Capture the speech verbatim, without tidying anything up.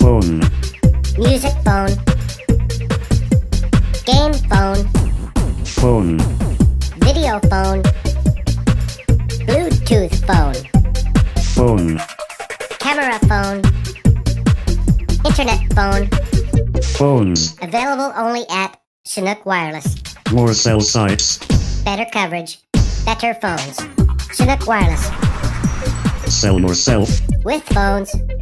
Phone. Music phone. Game phone. Phone. Video phone. Bluetooth phone. Phone. Camera phone. Internet phone. Phones. Available only at Chinook Wireless. More cell sites. Better coverage. Better phones. Chinook Wireless. Sell more self. With phones.